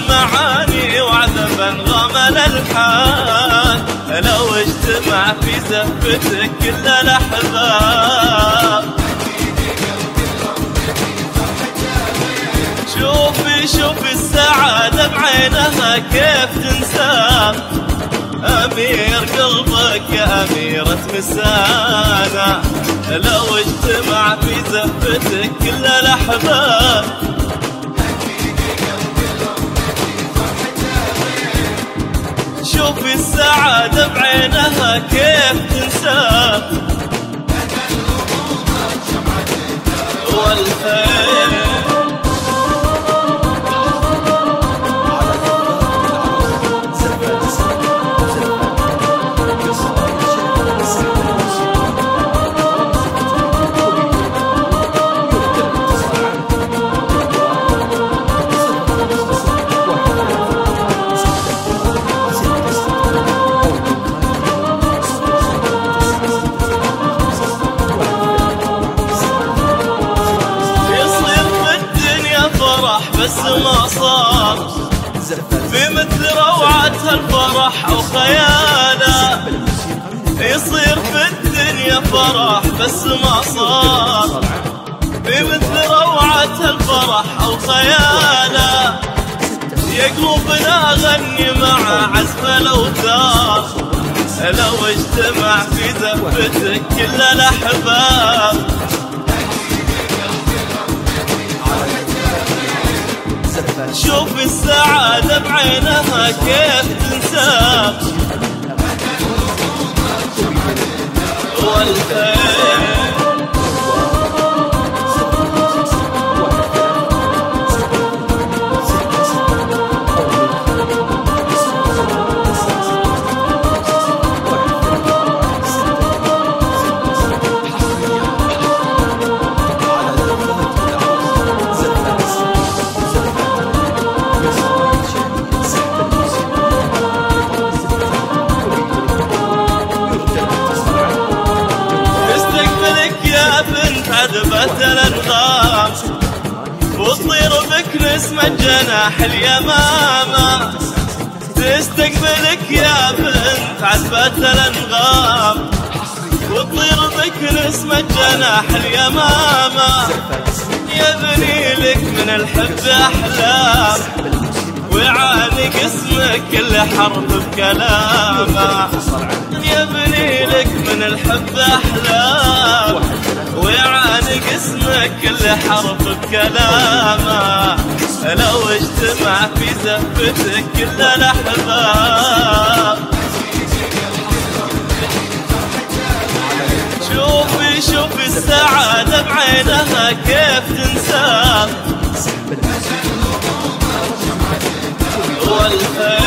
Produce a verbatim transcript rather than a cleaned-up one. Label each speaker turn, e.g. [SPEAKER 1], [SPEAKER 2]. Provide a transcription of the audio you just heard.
[SPEAKER 1] المعاني وعذبا غام الالحان، لو اجتمع في زفتك كل الاحباب. شوفي شوفي السعادة بعينها كيف تنسى، أمير قلبك يا أميرة مسانا، لو اجتمع في زفتك كل الأحباب. شوفي السعادة بعينها كيف تنسى، والخير بس ما صار في مثل روعة الفرح أو خياله، يصير في الدنيا فرح بس ما صار في مثل روعة الفرح أو خياله. يا قلوبنا غني مع عزف الأوتار، لو اجتمع في زفتك كل الأحباب. شوف السعادة بعينها كيف تنسى، والخير عذبة الأنغام، وتطير بك نسمة جناح اليمامة. تستقبلك يا بنت عذبة الأنغام، وتطير بك نسمة جناح اليمامة. يبني لك من الحب أحلام، ويعانق اسمك كل حرف بكلامه. يبني لك من الحب أحلام، ويعانق اسمك كل حرف بكلامه، لو اجتمع في زفتك كل الأحباب. شوفي شوفي السعادة بعينها كيف تنسى، والخير